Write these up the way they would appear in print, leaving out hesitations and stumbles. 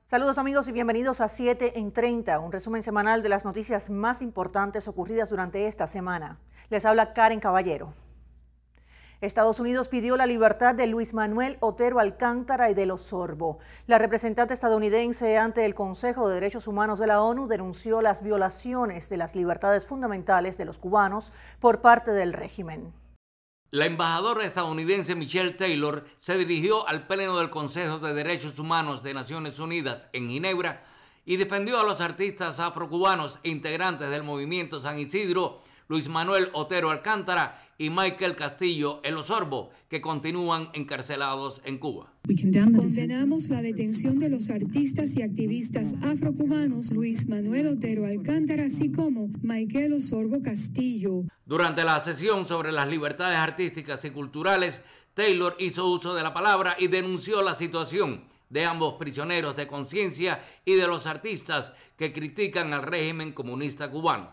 Saludos amigos y bienvenidos a 7 en 30, un resumen semanal de las noticias más importantes ocurridas durante esta semana. Les habla Karen Caballero. Estados Unidos pidió la libertad de Luis Manuel Otero Alcántara y del Osorbo. La representante estadounidense ante el Consejo de Derechos Humanos de la ONU denunció las violaciones de las libertades fundamentales de los cubanos por parte del régimen. La embajadora estadounidense Michelle Taylor se dirigió al Pleno del Consejo de Derechos Humanos de Naciones Unidas en Ginebra y defendió a los artistas afrocubanos e integrantes del movimiento San Isidro, Luis Manuel Otero Alcántara y Michael Castillo El Osorbo, que continúan encarcelados en Cuba. Condenamos la detención de los artistas y activistas afrocubanos Luis Manuel Otero Alcántara, así como Michael Osorbo Castillo. Durante la sesión sobre las libertades artísticas y culturales, Taylor hizo uso de la palabra y denunció la situación de ambos prisioneros de conciencia y de los artistas que critican al régimen comunista cubano.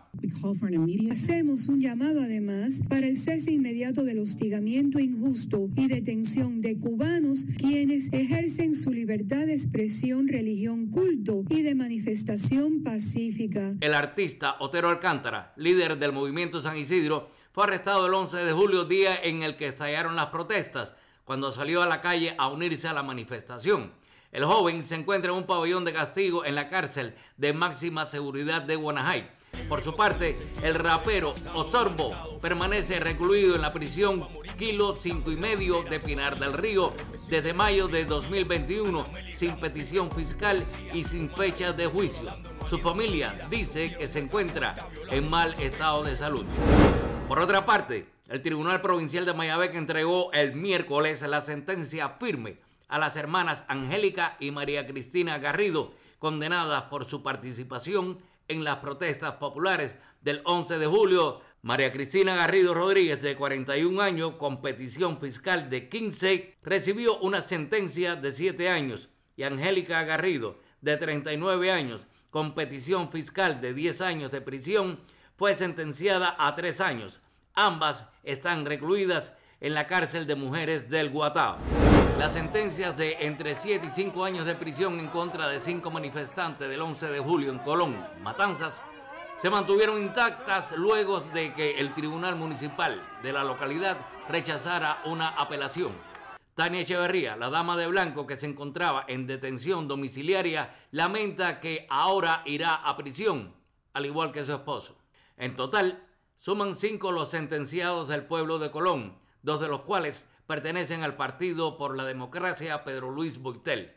Hacemos un llamado además para el cese inmediato del hostigamiento injusto y detención de cubanos quienes ejercen su libertad de expresión, religión, culto y de manifestación pacífica. El artista Otero Alcántara, líder del movimiento San Isidro, fue arrestado el 11 de julio, día en el que estallaron las protestas, cuando salió a la calle a unirse a la manifestación. El joven se encuentra en un pabellón de castigo en la cárcel de máxima seguridad de Guanajay. Por su parte, el rapero Osorbo permanece recluido en la prisión Kilo 5,5 de Pinar del Río desde mayo de 2021, sin petición fiscal y sin fecha de juicio. Su familia dice que se encuentra en mal estado de salud. Por otra parte, el Tribunal Provincial de Mayabeque entregó el miércoles la sentencia firme a las hermanas Angélica y María Cristina Garrido, condenadas por su participación en las protestas populares del 11 de julio. María Cristina Garrido Rodríguez, de 41 años, con petición fiscal de 15, recibió una sentencia de 7 años, y Angélica Garrido, de 39 años, con petición fiscal de 10 años de prisión, fue sentenciada a 3 años. Ambas están recluidas en la cárcel de mujeres del Guatao. Las sentencias de entre 7 y 5 años de prisión en contra de 5 manifestantes del 11 de julio en Colón, Matanzas, se mantuvieron intactas luego de que el Tribunal Municipal de la localidad rechazara una apelación. Tania Echeverría, la dama de blanco que se encontraba en detención domiciliaria, lamenta que ahora irá a prisión, al igual que su esposo. En total, suman 5 los sentenciados del pueblo de Colón, 2 de los cuales pertenecen al Partido por la Democracia Pedro Luis Boitel,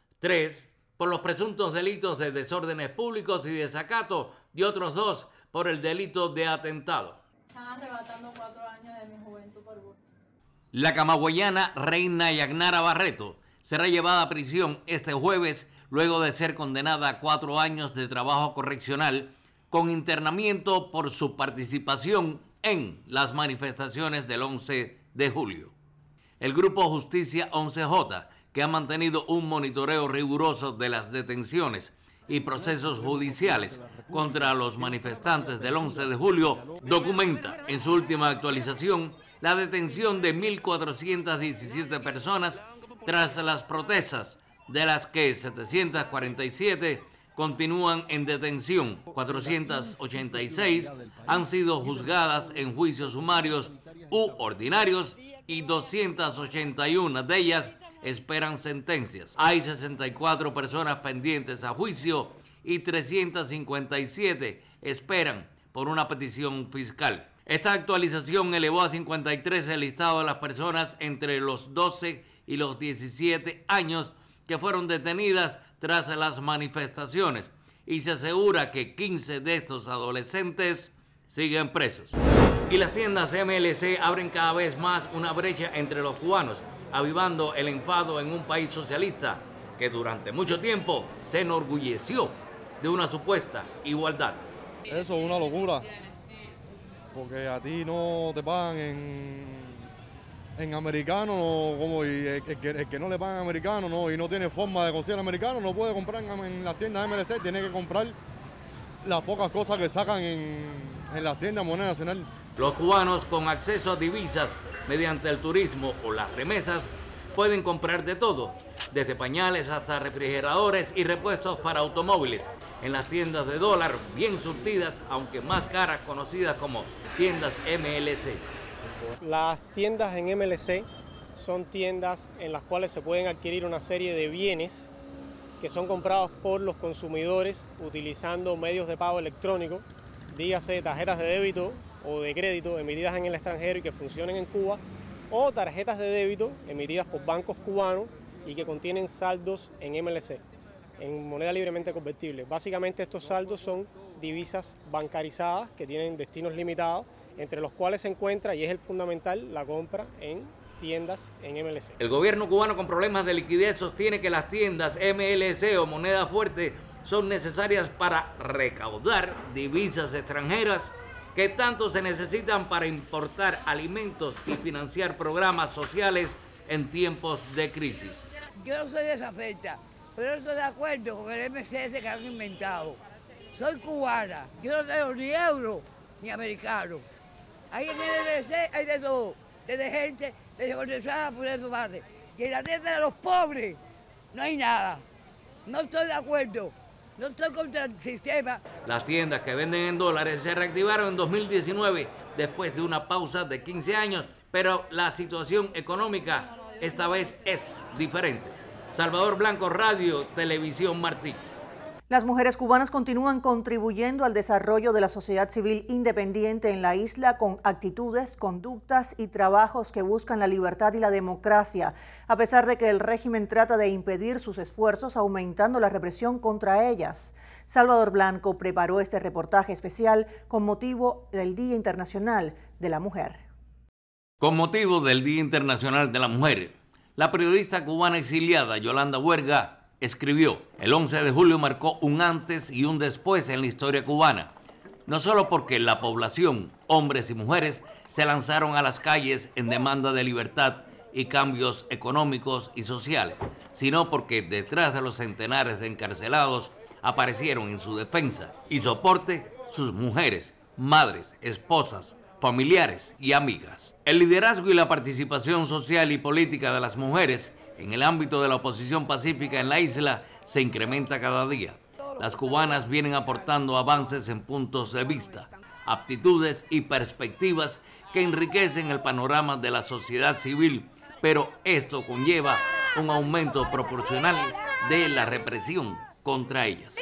3 por los presuntos delitos de desórdenes públicos y desacato, y otros 2 por el delito de atentado. Están arrebatando 4 años de mi juventud por gusto. La camagüeyana Reina Yagnara Barreto será llevada a prisión este jueves luego de ser condenada a 4 años de trabajo correccional con internamiento por su participación en las manifestaciones del 11 de julio. El Grupo Justicia 11J, que ha mantenido un monitoreo riguroso de las detenciones y procesos judiciales contra los manifestantes del 11 de julio, documenta en su última actualización la detención de 1.417 personas tras las protestas, de las que 747 continúan en detención, 486 han sido juzgadas en juicios sumarios u ordinarios y 281 de ellas esperan sentencias. Hay 64 personas pendientes a juicio y 357 esperan por una petición fiscal. Esta actualización elevó a 53 el listado de las personas entre los 12 y los 17 años que fueron detenidas tras las manifestaciones, y se asegura que 15 de estos adolescentes siguen presos. Y las tiendas MLC abren cada vez más una brecha entre los cubanos, avivando el enfado en un país socialista que durante mucho tiempo se enorgulleció de una supuesta igualdad. Eso es una locura, porque a ti no te pagan en americano, como y el que no le pagan americano, no, y no tiene forma de conseguir americano, no puede comprar en las tiendas MLC, tiene que comprar las pocas cosas que sacan en las tiendas moneda nacional. Los cubanos con acceso a divisas mediante el turismo o las remesas pueden comprar de todo, desde pañales hasta refrigeradores y repuestos para automóviles, en las tiendas de dólar bien surtidas, aunque más caras, conocidas como tiendas MLC. Las tiendas en MLC son tiendas en las cuales se pueden adquirir una serie de bienes que son comprados por los consumidores utilizando medios de pago electrónico, dígase tarjetas de débito o de crédito emitidas en el extranjero y que funcionen en Cuba, o tarjetas de débito emitidas por bancos cubanos y que contienen saldos en MLC, en moneda libremente convertible. Básicamente estos saldos son divisas bancarizadas que tienen destinos limitados, entre los cuales se encuentra, y es el fundamental, la compra en tiendas en MLC. El gobierno cubano con problemas de liquidez sostiene que las tiendas MLC o moneda fuerte son necesarias para recaudar divisas extranjeras que tanto se necesitan para importar alimentos y financiar programas sociales en tiempos de crisis. Yo no soy de esa fecha, pero no estoy de acuerdo con el MCS que han inventado. Soy cubana, yo no tengo ni euro ni americano. Ahí en el MCS hay de todo, desde gente desconectada por su parte. Y en la tienda de los pobres no hay nada. No estoy de acuerdo. No estoy contra el sistema. Las tiendas que venden en dólares se reactivaron en 2019 después de una pausa de 15 años, pero la situación económica esta vez es diferente. Salvador Blanco, Radio Televisión Martí. Las mujeres cubanas continúan contribuyendo al desarrollo de la sociedad civil independiente en la isla con actitudes, conductas y trabajos que buscan la libertad y la democracia, a pesar de que el régimen trata de impedir sus esfuerzos aumentando la represión contra ellas. Salvador Blanco preparó este reportaje especial con motivo del Día Internacional de la Mujer. Con motivo del Día Internacional de la Mujer, la periodista cubana exiliada Yolanda Huerga escribió: el 11 de julio marcó un antes y un después en la historia cubana, no solo porque la población, hombres y mujeres, se lanzaron a las calles en demanda de libertad y cambios económicos y sociales, sino porque detrás de los centenares de encarcelados aparecieron en su defensa y soporte sus mujeres, madres, esposas, familiares y amigas. El liderazgo y la participación social y política de las mujeres en el ámbito de la oposición pacífica en la isla se incrementa cada día. Las cubanas vienen aportando avances en puntos de vista, aptitudes y perspectivas que enriquecen el panorama de la sociedad civil, pero esto conlleva un aumento proporcional de la represión contra ellas.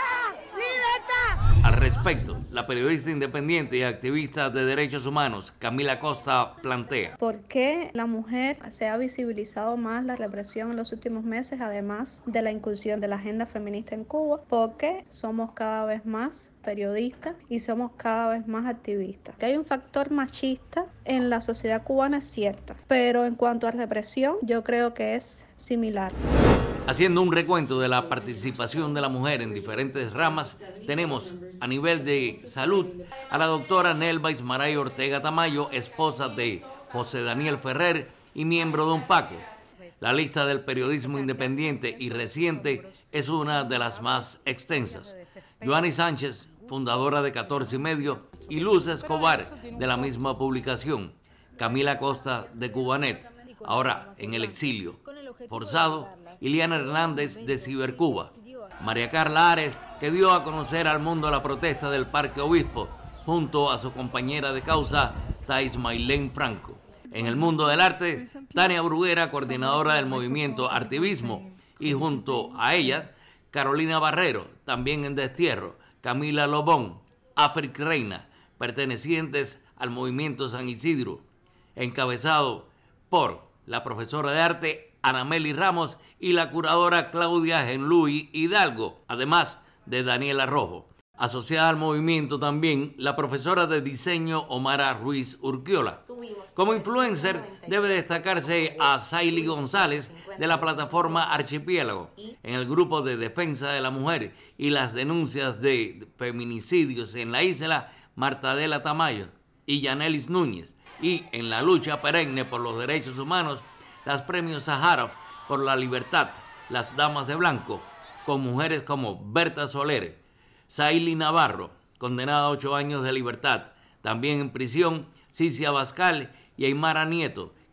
Al respecto, la periodista independiente y activista de derechos humanos Camila Costa plantea: ¿por qué la mujer se ha visibilizado más la represión en los últimos meses, además de la incursión de la agenda feminista en Cuba? Porque somos cada vez más periodistas y somos cada vez más activistas. Que hay un factor machista en la sociedad cubana es cierto, pero en cuanto a represión yo creo que es similar. Haciendo un recuento de la participación de la mujer en diferentes ramas, tenemos a nivel de salud a la doctora Nelva Ismaray Ortega Tamayo, esposa de José Daniel Ferrer y miembro de UNPACO. La lista del periodismo independiente y reciente es una de las más extensas. Joanny Sánchez, fundadora de 14 y medio, y Luz Escobar, de la misma publicación. Camila Costa, de Cubanet, ahora en el exilio forzado. Iliana Hernández, de Cibercuba. María Carla Ares, que dio a conocer al mundo la protesta del Parque Obispo, junto a su compañera de causa, Thais Maylén Franco. En el mundo del arte, Tania Bruguera, coordinadora del movimiento Artivismo, y junto a ella, Carolina Barrero, también en destierro, Camila Lobón, África Reina, pertenecientes al movimiento San Isidro, encabezado por la profesora de arte Anameli Ramos y la curadora Claudia Genluy Hidalgo, además de Daniela Rojo. Asociada al movimiento también la profesora de diseño Omara Ruiz Urquiola. Como influencer debe destacarse a Saily González de la plataforma Archipiélago en el grupo de defensa de la mujer y las denuncias de feminicidios en la isla, Marta Adela Tamayo y Yanelis Núñez, y en la lucha perenne por los derechos humanos, las premios Sájarov por la libertad, las Damas de Blanco, con mujeres como Berta Soler, Saily Navarro, condenada a 8 años de libertad, también en prisión Cicia Bascal y Aymara Nieto,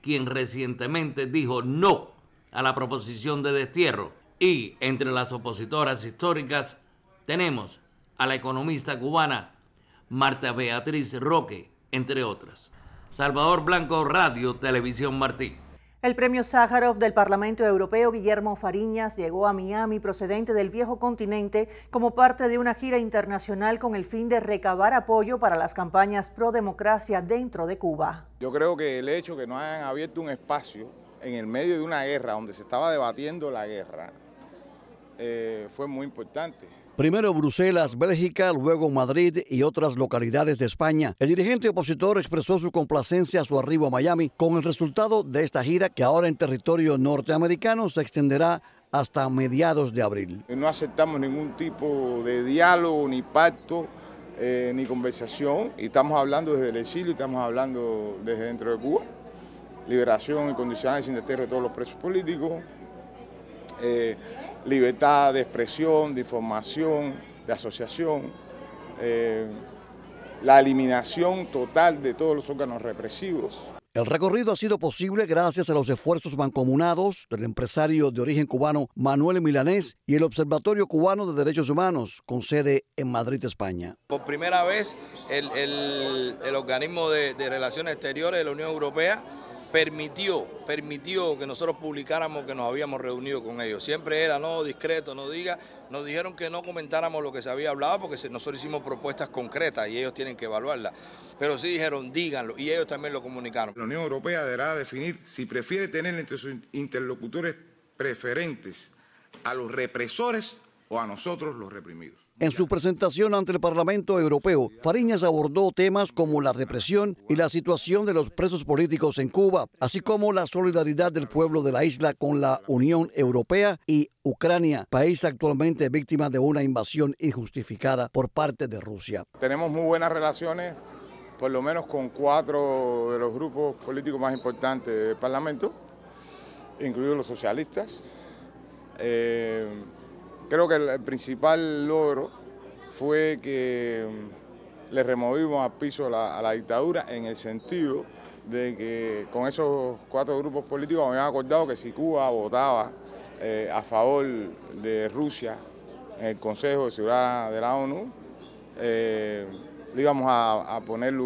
quien recientemente dijo no a la proposición de destierro. Y entre las opositoras históricas tenemos a la economista cubana Marta Beatriz Roque, entre otras. Salvador Blanco, Radio Televisión Martí. El premio Sájarov del Parlamento Europeo, Guillermo Fariñas, llegó a Miami procedente del viejo continente como parte de una gira internacional con el fin de recabar apoyo para las campañas pro democracia dentro de Cuba. Yo creo que el hecho que no hayan abierto un espacio en el medio de una guerra, donde se estaba debatiendo la guerra, fue muy importante. Primero Bruselas, Bélgica, luego Madrid y otras localidades de España. El dirigente opositor expresó su complacencia a su arribo a Miami con el resultado de esta gira que ahora en territorio norteamericano se extenderá hasta mediados de abril. No aceptamos ningún tipo de diálogo, ni pacto, ni conversación. Y estamos hablando desde el exilio, estamos hablando desde dentro de Cuba. Liberación incondicional y sin destierro de todos los presos políticos. Libertad de expresión, de información, de asociación, la eliminación total de todos los órganos represivos. El recorrido ha sido posible gracias a los esfuerzos mancomunados del empresario de origen cubano Manuel Milanés y el Observatorio Cubano de Derechos Humanos, con sede en Madrid, España. Por primera vez, el organismo de Relaciones Exteriores de la Unión Europea permitió que nosotros publicáramos que nos habíamos reunido con ellos. Siempre era no discreto, no diga. Nos dijeron que no comentáramos lo que se había hablado porque nosotros hicimos propuestas concretas y ellos tienen que evaluarlas. Pero sí dijeron díganlo y ellos también lo comunicaron. La Unión Europea deberá definir si prefiere tener entre sus interlocutores preferentes a los represores o a nosotros los reprimidos. En su presentación ante el Parlamento Europeo, Fariñas abordó temas como la represión y la situación de los presos políticos en Cuba, así como la solidaridad del pueblo de la isla con la Unión Europea y Ucrania, país actualmente víctima de una invasión injustificada por parte de Rusia. Tenemos muy buenas relaciones, por lo menos con 4 de los grupos políticos más importantes del Parlamento, incluidos los socialistas. Creo que el principal logro fue que le removimos al piso a la dictadura en el sentido de que con esos 4 grupos políticos habían acordado que si Cuba votaba a favor de Rusia en el Consejo de Seguridad de la ONU, le íbamos a ponerle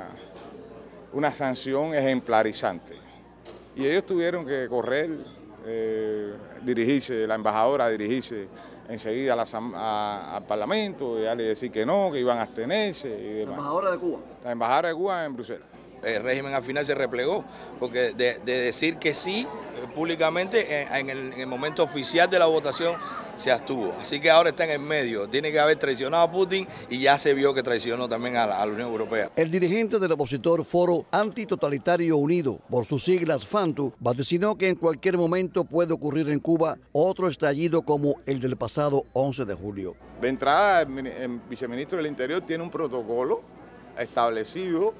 una sanción ejemplarizante. Y ellos tuvieron que correr, dirigirse, la embajadora dirigirse enseguida al Parlamento y darle decir que no, que iban a abstenerse y demás. ¿La embajadora de Cuba? La embajadora de Cuba en Bruselas. El régimen al final se replegó, porque de decir que sí públicamente en el momento oficial de la votación se abstuvo. Así que ahora está en el medio, tiene que haber traicionado a Putin y ya se vio que traicionó también a la Unión Europea. El dirigente del opositor Foro Antitotalitario Unido, por sus siglas FANTU, vaticinó que en cualquier momento puede ocurrir en Cuba otro estallido como el del pasado 11 de julio. De entrada, el viceministro del Interior tiene un protocolo establecido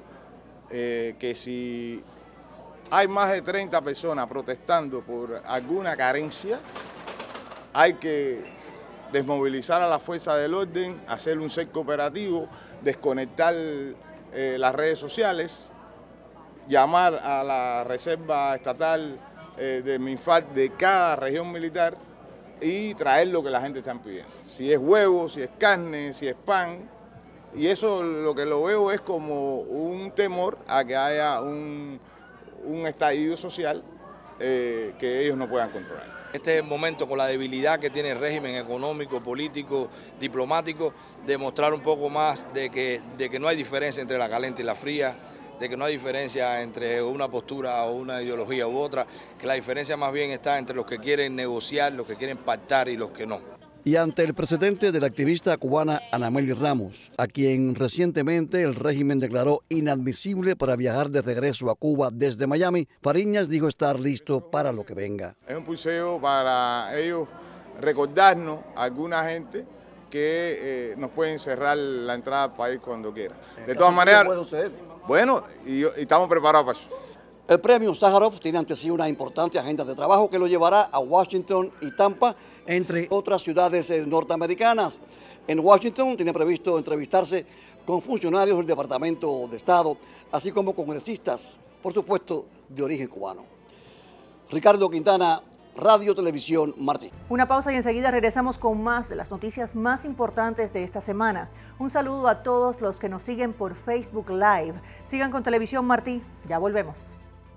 que si hay más de 30 personas protestando por alguna carencia, hay que desmovilizar a la fuerza del orden, hacer un cerco operativo, desconectar las redes sociales, llamar a la Reserva Estatal de MINFAC de cada región militar y traer lo que la gente está pidiendo. Si es huevo, si es carne, si es pan. Y eso lo que lo veo es como un temor a que haya un estallido social que ellos no puedan controlar. Este es el momento, con la debilidad que tiene el régimen económico, político, diplomático, de mostrar un poco más de que no hay diferencia entre la caliente y la fría, de que no hay diferencia entre una postura o una ideología u otra, que la diferencia más bien está entre los que quieren negociar, los que quieren pactar y los que no. Y ante el precedente de la activista cubana Anameli Ramos, a quien recientemente el régimen declaró inadmisible para viajar de regreso a Cuba desde Miami, Fariñas dijo estar listo para lo que venga. Es un pulseo para ellos recordarnos a alguna gente que nos pueden cerrar la entrada al país cuando quiera. De todas maneras, bueno, y estamos preparados para eso. El premio Sájarov tiene ante sí una importante agenda de trabajo que lo llevará a Washington y Tampa, entre otras ciudades norteamericanas. En Washington tiene previsto entrevistarse con funcionarios del Departamento de Estado, así como congresistas, por supuesto, de origen cubano. Ricardo Quintana, Radio Televisión Martí. Una pausa y enseguida regresamos con más de las noticias más importantes de esta semana. Un saludo a todos los que nos siguen por Facebook Live. Sigan con Televisión Martí, ya volvemos.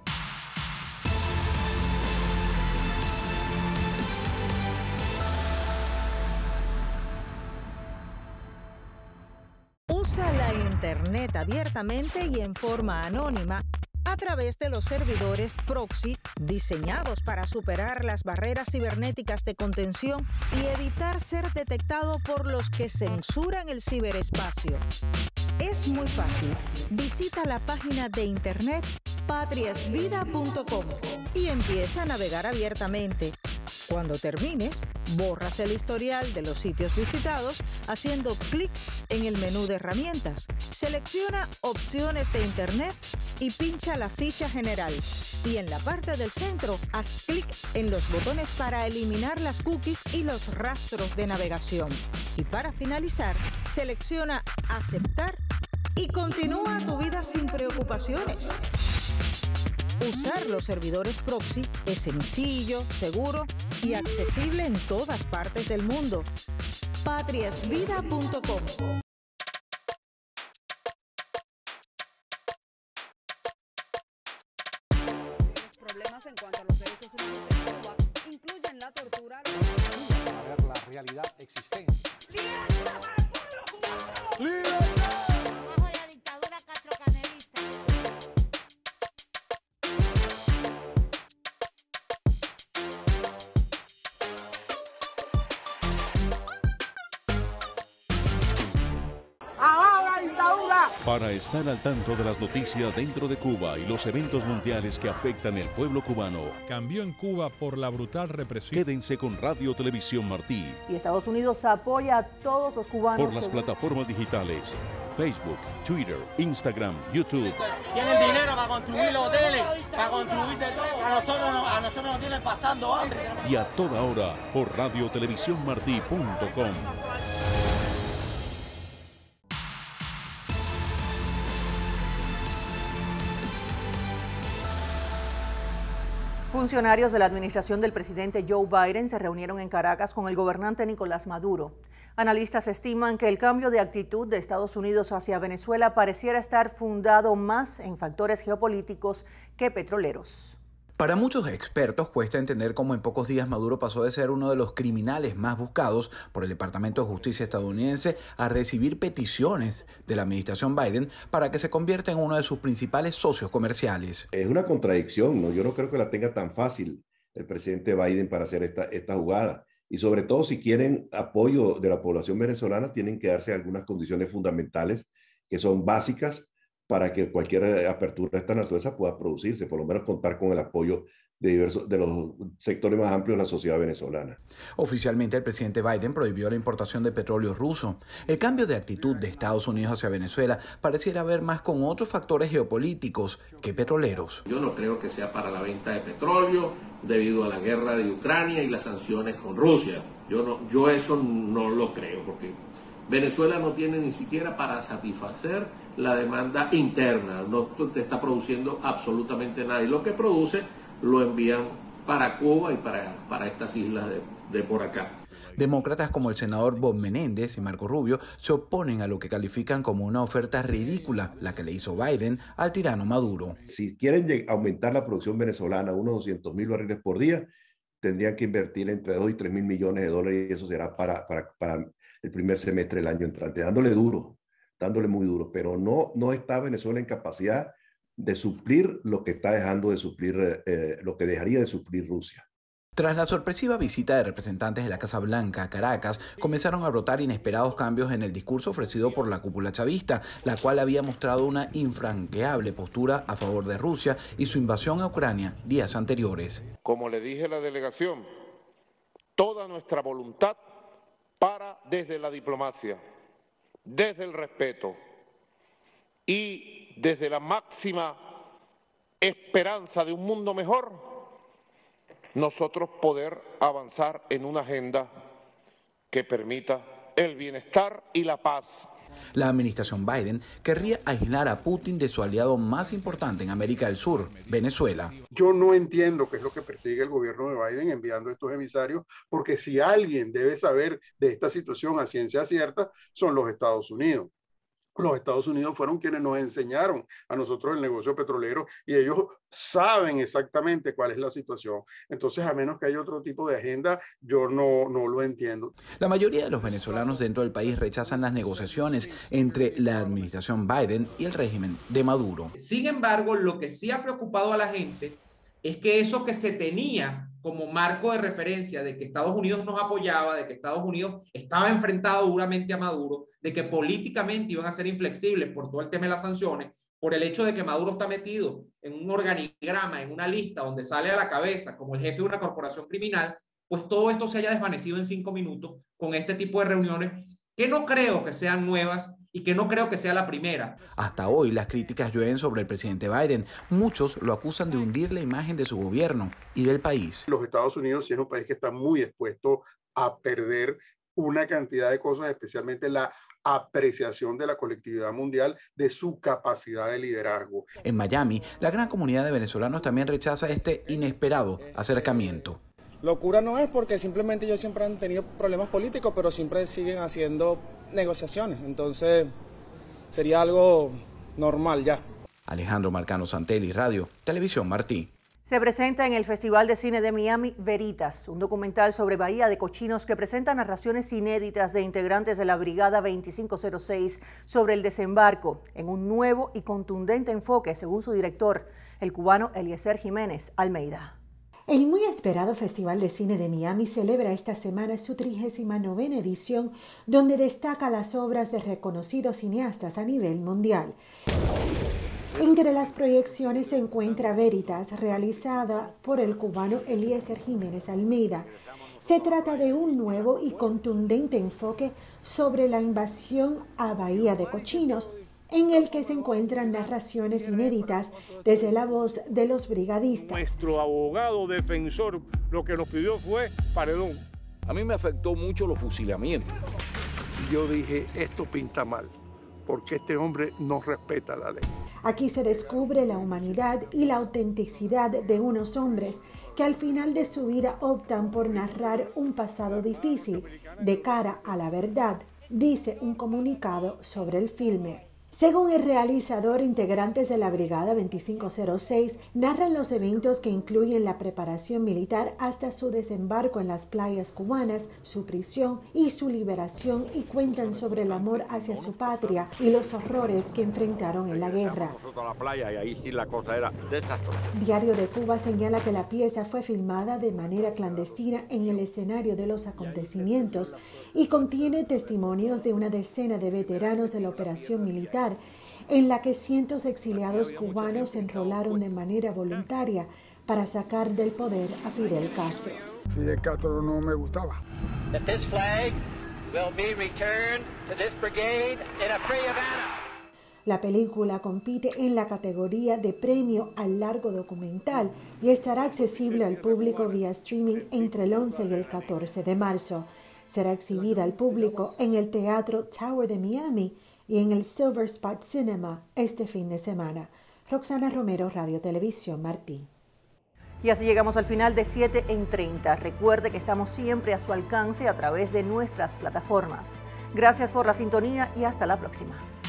Usa la Internet abiertamente y en forma anónima a través de los servidores proxy diseñados para superar las barreras cibernéticas de contención y evitar ser detectado por los que censuran el ciberespacio. Es muy fácil. Visita la página de internet patriasvida.com y empieza a navegar abiertamente. Cuando termines, borras el historial de los sitios visitados haciendo clic en el menú de herramientas. Selecciona opciones de internet y pincha la ficha general. Y en la parte del centro, haz clic en los botones para eliminar las cookies y los rastros de navegación. Y para finalizar, selecciona aceptar y continúa tu vida sin preocupaciones. Usar los servidores proxy es sencillo, seguro y accesible en todas partes del mundo. patriasvida.com. Los problemas en cuanto a los derechos humanos en Cuba incluyen la tortura. A ver la realidad existente. ¡Libertad para el pueblo cubano! ¡Libertad! Bajo la dictadura castrocanelista. Para estar al tanto de las noticias dentro de Cuba y los eventos mundiales que afectan el pueblo cubano. Cambió en Cuba por la brutal represión. Quédense con Radio Televisión Martí. Y Estados Unidos apoya a todos los cubanos. Por las plataformas digitales, Facebook, Twitter, Instagram, YouTube. Tienen dinero para construir los hoteles, para construir de todo. A nosotros nos tienen pasando hambre. Y a toda hora por radiotelevisiónmartí.com. Funcionarios de la administración del presidente Joe Biden se reunieron en Caracas con el gobernante Nicolás Maduro. Analistas estiman que el cambio de actitud de Estados Unidos hacia Venezuela pareciera estar fundado más en factores geopolíticos que petroleros. Para muchos expertos cuesta entender cómo en pocos días Maduro pasó de ser uno de los criminales más buscados por el Departamento de Justicia estadounidense a recibir peticiones de la administración Biden para que se convierta en uno de sus principales socios comerciales. Es una contradicción, ¿no? Yo no creo que la tenga tan fácil el presidente Biden para hacer esta jugada. Y sobre todo, si quieren apoyo de la población venezolana, tienen que darse algunas condiciones fundamentales que son básicas para que cualquier apertura de esta naturaleza pueda producirse, por lo menos contar con el apoyo de los sectores más amplios de la sociedad venezolana. Oficialmente, el presidente Biden prohibió la importación de petróleo ruso. El cambio de actitud de Estados Unidos hacia Venezuela pareciera ver más con otros factores geopolíticos que petroleros. Yo no creo que sea para la venta de petróleo debido a la guerra de Ucrania y las sanciones con Rusia. Yo eso no lo creo, porque Venezuela no tiene ni siquiera para satisfacer la demanda interna, no te está produciendo absolutamente nada, y lo que produce lo envían para Cuba y para estas islas de por acá. Demócratas como el senador Bob Menéndez y Marco Rubio se oponen a lo que califican como una oferta ridícula, la que le hizo Biden al tirano Maduro. Si quieren aumentar la producción venezolana a unos 200,000 barriles por día, tendrían que invertir entre 2 y 3 mil millones de dólares, y eso será para el primer semestre del año entrante, dándole muy duro, pero no está Venezuela en capacidad de suplir lo que está dejando de suplir, lo que dejaría de suplir Rusia. Tras la sorpresiva visita de representantes de la Casa Blanca a Caracas, comenzaron a brotar inesperados cambios en el discurso ofrecido por la cúpula chavista, la cual había mostrado una infranqueable postura a favor de Rusia y su invasión a Ucrania días anteriores. Como le dije a la delegación, toda nuestra voluntad para desde la diplomacia, desde el respeto y desde la máxima esperanza de un mundo mejor, nosotros poder avanzar en una agenda que permita el bienestar y la paz. La administración Biden querría aislar a Putin de su aliado más importante en América del Sur, Venezuela. Yo no entiendo qué es lo que persigue el gobierno de Biden enviando estos emisarios, porque si alguien debe saber de esta situación a ciencia cierta, son los Estados Unidos. Los Estados Unidos fueron quienes nos enseñaron a nosotros el negocio petrolero y ellos saben exactamente cuál es la situación. Entonces, a menos que haya otro tipo de agenda, yo no lo entiendo. La mayoría de los venezolanos dentro del país rechazan las negociaciones entre la administración Biden y el régimen de Maduro. Sin embargo, lo que sí ha preocupado a la gente es que eso que se tenía como marco de referencia de que Estados Unidos nos apoyaba, de que Estados Unidos estaba enfrentado duramente a Maduro, de que políticamente iban a ser inflexibles por todo el tema de las sanciones, por el hecho de que Maduro está metido en un organigrama, en una lista donde sale a la cabeza como el jefe de una corporación criminal, pues todo esto se haya desvanecido en 5 minutos con este tipo de reuniones que no creo que sean nuevas y que no creo que sea la primera. Hasta hoy las críticas llueven sobre el presidente Biden. Muchos lo acusan de hundir la imagen de su gobierno y del país. Los Estados Unidos sí es un país que está muy expuesto a perder una cantidad de cosas, especialmente la apreciación de la colectividad mundial de su capacidad de liderazgo. En Miami, la gran comunidad de venezolanos también rechaza este inesperado acercamiento. Locura no es, porque simplemente ellos siempre han tenido problemas políticos, pero siempre siguen haciendo negociaciones. Entonces, sería algo normal ya. Alejandro Marcano Santelli, Radio Televisión Martí. Se presenta en el Festival de Cine de Miami Veritas, un documental sobre Bahía de Cochinos que presenta narraciones inéditas de integrantes de la Brigada 2506 sobre el desembarco, en un nuevo y contundente enfoque, según su director, el cubano Eliezer Jiménez Almeida. El muy esperado Festival de Cine de Miami celebra esta semana su 39ª edición, donde destaca las obras de reconocidos cineastas a nivel mundial. Entre las proyecciones se encuentra Veritas, realizada por el cubano Eliezer Jiménez Almeida. Se trata de un nuevo y contundente enfoque sobre la invasión a Bahía de Cochinos, en el que se encuentran narraciones inéditas desde la voz de los brigadistas. Nuestro abogado defensor lo que nos pidió fue paredón. A mí me afectó mucho los fusilamientos. Y yo dije, esto pinta mal, porque este hombre no respeta la ley. Aquí se descubre la humanidad y la autenticidad de unos hombres que al final de su vida optan por narrar un pasado difícil de cara a la verdad, dice un comunicado sobre el filme. Según el realizador, integrantes de la Brigada 2506 narran los eventos que incluyen la preparación militar hasta su desembarco en las playas cubanas, su prisión y su liberación, y cuentan sobre el amor hacia su patria y los horrores que enfrentaron en la guerra. Diario de Cuba señala que la pieza fue filmada de manera clandestina en el escenario de los acontecimientos y contiene testimonios de una decena de veteranos de la operación militar, en la que cientos de exiliados cubanos se enrolaron de manera voluntaria para sacar del poder a Fidel Castro. Fidel Castro no me gustaba. La película compite en la categoría de premio al largo documental y estará accesible al público vía streaming entre el 11 y el 14 de marzo. Será exhibida al público en el Teatro Tower de Miami y en el Silver Spot Cinema este fin de semana. Roxana Romero, Radio Televisión Martí. Y así llegamos al final de 7 en 30. Recuerde que estamos siempre a su alcance a través de nuestras plataformas. Gracias por la sintonía y hasta la próxima.